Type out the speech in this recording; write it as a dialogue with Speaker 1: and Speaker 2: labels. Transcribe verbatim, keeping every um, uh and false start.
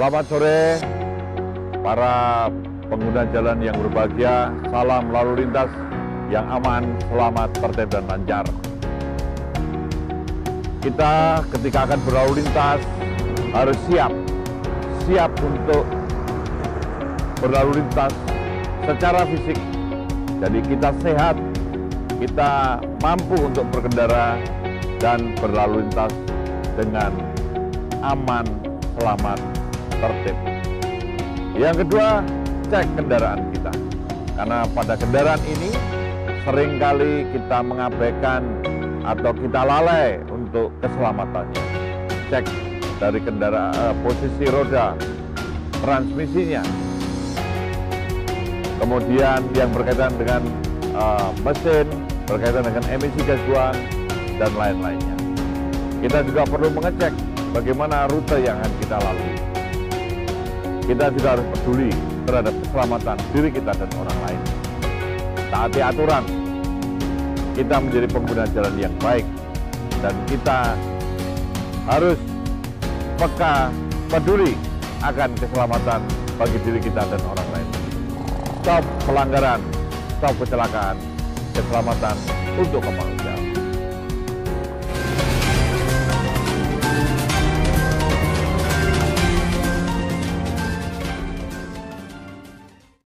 Speaker 1: Selamat sore para pengguna jalan yang berbahagia. Salam lalu lintas yang aman, selamat, tertib, dan lancar. Kita ketika akan berlalu lintas harus siap, siap untuk berlalu lintas secara fisik. Jadi kita sehat, kita mampu untuk berkendara dan berlalu lintas dengan aman, selamat, tertib. Yang kedua, cek kendaraan kita. Karena pada kendaraan ini seringkali kita mengabaikan atau kita lalai untuk keselamatannya. Cek dari kendaraan, posisi roda, transmisinya. Kemudian yang berkaitan dengan uh, mesin, berkaitan dengan emisi gas buang, dan lain-lainnya. Kita juga perlu mengecek bagaimana rute yang akan kita lalui. Kita juga harus peduli terhadap keselamatan diri kita dan orang lain. Taati aturan, kita menjadi pengguna jalan yang baik, dan kita harus peka, peduli akan keselamatan bagi diri kita dan orang lain. Stop pelanggaran, stop kecelakaan, keselamatan untuk kemanusiaan.